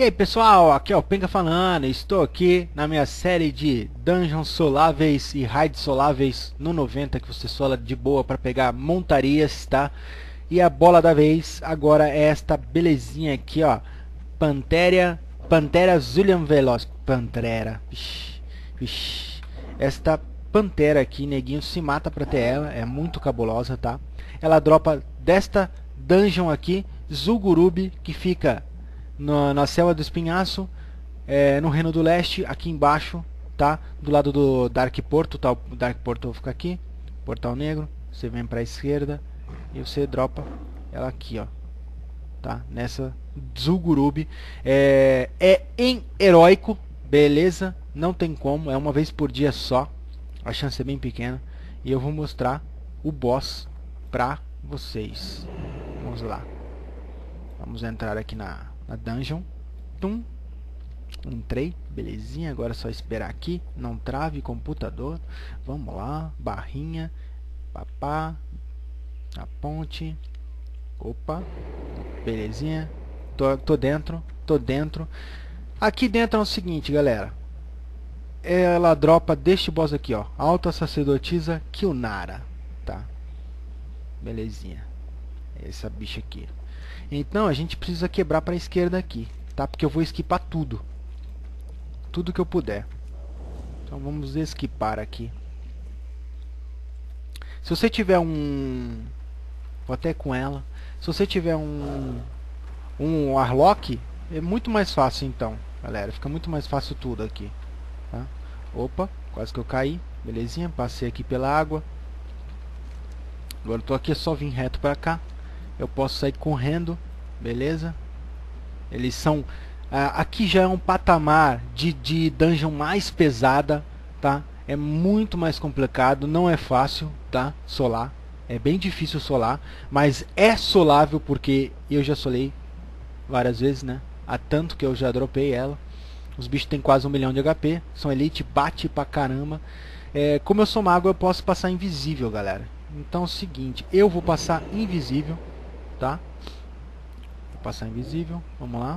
E aí pessoal, aqui é o Penga falando, estou aqui na minha série de Dungeons Soláveis e Raids Soláveis no 90, que você sola de boa para pegar montarias, tá? E a bola da vez agora é esta belezinha aqui, ó, Pantera Zulian Veloz, esta Pantera aqui, neguinho se mata pra ter ela, é muito cabulosa, tá? Ela dropa desta dungeon aqui, Zul'Gurub, que fica na selva do espinhaço, no Reino do Leste, aqui embaixo, tá? Do lado do Dark Porto, tá? O Dark Porto fica aqui, Portal Negro, você vem pra esquerda e você dropa ela aqui, ó, tá? Nessa Zul'Gurub, é em heróico, beleza? Não tem como, é uma vez por dia só, a chance é bem pequena, e eu vou mostrar o boss pra vocês. Vamos lá, vamos entrar aqui na dungeon. Tum. Entrei, belezinha. Agora é só esperar aqui. Não trave computador. Vamos lá. Barrinha. Papá. A ponte. Opa. Belezinha. Tô dentro. Tô dentro. Aqui dentro é o seguinte, galera. Ela dropa deste boss aqui, ó. Alta Sacerdotisa Kilnara. Tá. Belezinha. Essa bicha aqui. Então a gente precisa quebrar para a esquerda aqui, tá? Porque eu vou esquipar tudo. Tudo que eu puder. Então vamos esquipar aqui. Se você tiver um... Vou até com ela. Se você tiver um Warlock, é muito mais fácil então, galera. Fica muito mais fácil tudo aqui, tá? Opa, quase que eu caí. Belezinha, passei aqui pela água. Agora eu tô aqui, é só vir reto para cá. Eu posso sair correndo, beleza? Eles são... aqui já é um patamar de dungeon mais pesada, tá? É muito mais complicado, não é fácil, tá? Solar. É bem difícil solar, mas é solável porque eu já solei várias vezes, né? Há tanto que eu já dropei ela. Os bichos têm quase 1 milhão de HP, são elite, bate pra caramba. Como eu sou mago, eu posso passar invisível, galera. Então é o seguinte, eu vou passar invisível, tá? Vou passar invisível, vamos lá.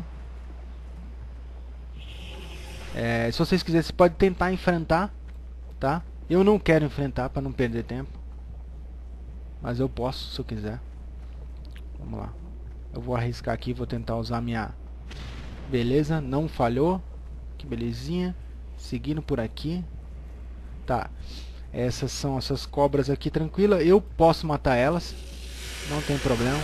Se vocês quiserem, você pode tentar enfrentar, tá? Eu não quero enfrentar para não perder tempo, mas eu posso se eu quiser. Vamos lá. Eu vou arriscar aqui, vou tentar usar minha... Beleza, não falhou. Que belezinha. Seguindo por aqui. Tá. Essas são essas cobras aqui, tranquila. Eu posso matar elas, não tem problema.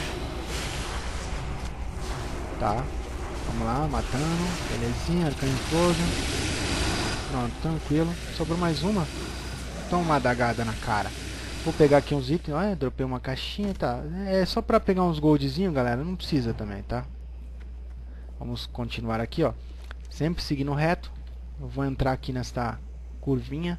Tá. Vamos lá, matando. Belezinha, arcano explosion. Pronto, tranquilo. Sobrou mais uma. Toma uma adagada na cara. Vou pegar aqui uns itens. Olha, dropei uma caixinha, tá. É só pra pegar uns goldzinhos, galera. Não precisa também, tá? Vamos continuar aqui, ó. Sempre seguindo reto. Eu vou entrar aqui nesta curvinha.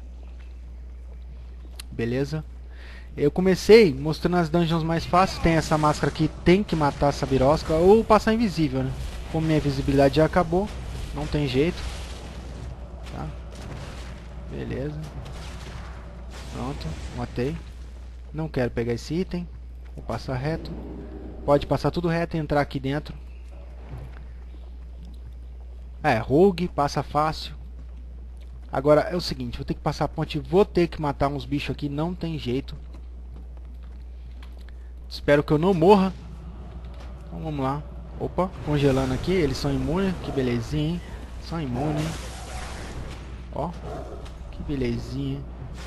Beleza? Eu comecei mostrando as dungeons mais fáceis. Tem essa máscara aqui, tem que matar essa birosca ou passar invisível, né? Como minha visibilidade já acabou, não tem jeito. Tá? Beleza. Pronto, matei. Não quero pegar esse item. Vou passar reto. Pode passar tudo reto e entrar aqui dentro. Rogue, passa fácil. Agora é o seguinte, vou ter que passar a ponte, vou ter que matar uns bichos aqui, não tem jeito. Espero que eu não morra. Então vamos lá. Opa, congelando aqui, eles são imunes, que belezinha, hein? São imunes, hein? Ó, que belezinha.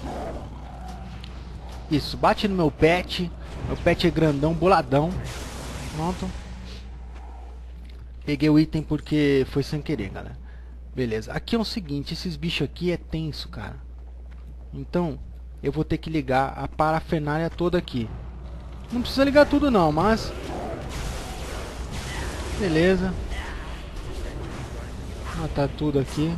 Isso, bate no meu pet. Meu pet é grandão, boladão. Pronto. Peguei o item porque foi sem querer, galera. Beleza, aqui é o seguinte, esses bichos aqui é tenso, cara. Então, eu vou ter que ligar a parafernália toda aqui. Não precisa ligar tudo não, mas... Beleza. Matar tudo aqui.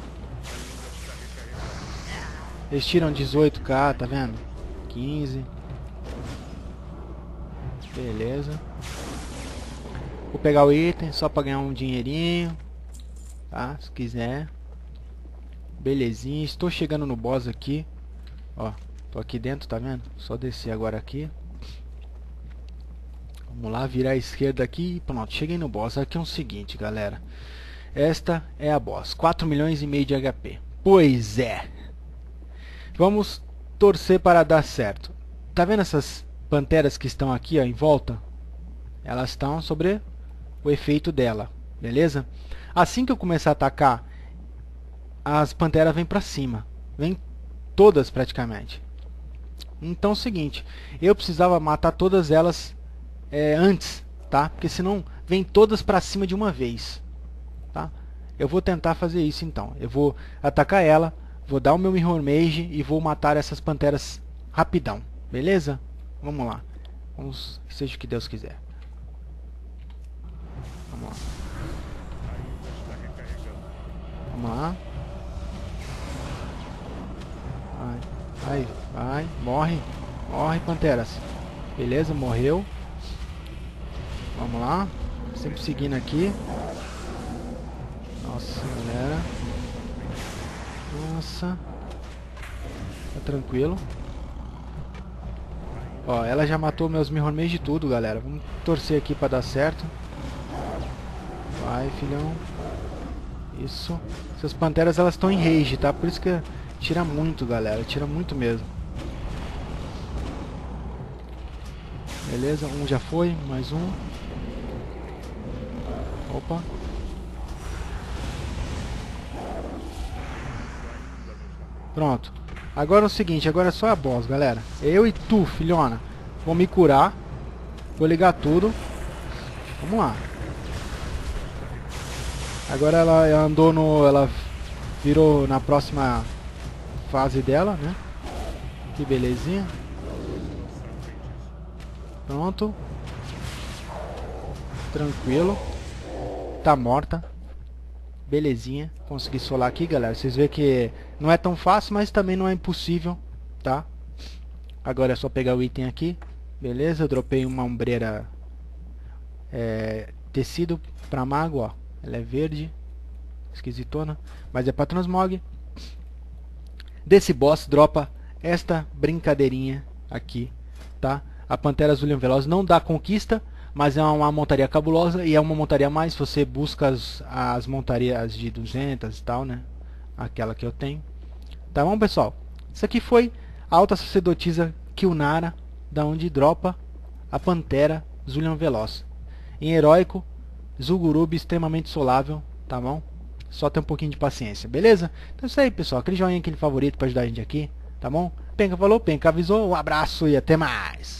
Eles tiram 18k, tá vendo? 15. Beleza. Vou pegar o item só pra ganhar um dinheirinho. Tá, se quiser. Belezinha, estou chegando no boss aqui. Ó, tô aqui dentro, tá vendo? Só descer agora aqui. Vamos lá, virar à esquerda aqui e pronto, cheguei no boss. Aqui é o seguinte, galera. Esta é a boss. 4 milhões e meio de HP. Pois é. Vamos torcer para dar certo. Tá vendo essas panteras que estão aqui, ó, em volta? Elas estão sobre o efeito dela. Beleza? Assim que eu começar a atacar, as panteras vêm pra cima. Vêm todas praticamente. Então é o seguinte. Eu precisava matar todas elas antes. Tá? Porque senão vem todas pra cima de uma vez. Tá? Eu vou tentar fazer isso então. Eu vou atacar ela, vou dar o meu Mirror Mage e vou matar essas panteras rapidão. Beleza? Vamos lá. Vamos, seja o que Deus quiser. Vamos lá. Vamos lá. Vai, vai. Morre. Morre, panteras. Beleza, morreu. Vamos lá. Sempre seguindo aqui. Nossa, galera. Nossa. Tá tranquilo. Ó, ela já matou meus Mirror Mage de tudo, galera. Vamos torcer aqui pra dar certo. Vai, filhão. Isso. Essas panteras, elas estão em rage, tá? Por isso que tira muito, galera. Tira muito mesmo. Beleza, um já foi. Mais um. Opa. Pronto. Agora é o seguinte, agora é só a boss, galera. Eu e tu, filhona. Vou me curar. Vou ligar tudo. Vamos lá. Agora ela andou no... Ela virou na próxima fase dela, né? Que belezinha. Pronto. Tranquilo. Tá morta. Belezinha. Consegui solar aqui, galera. Vocês veem que não é tão fácil, mas também não é impossível, tá? Agora é só pegar o item aqui. Beleza, eu dropei uma ombreira tecido pra mago, ó. Ela é verde. Esquisitona. Mas é pra transmog. Desse boss dropa esta brincadeirinha aqui, tá? A Pantera Azul Veloz não dá conquista, mas é uma montaria cabulosa e é uma montaria a mais. Você busca as montarias de 200 e tal, né? Aquela que eu tenho. Tá bom, pessoal? Isso aqui foi a Alta Sacerdotisa Kilnara, da onde dropa a Pantera Zulian Veloz. Em heróico, Zul'Gurub extremamente solável, tá bom? Só ter um pouquinho de paciência, beleza? Então é isso aí, pessoal. Aquele joinha, aquele favorito pra ajudar a gente aqui, tá bom? Penca falou, Penca avisou. Um abraço e até mais!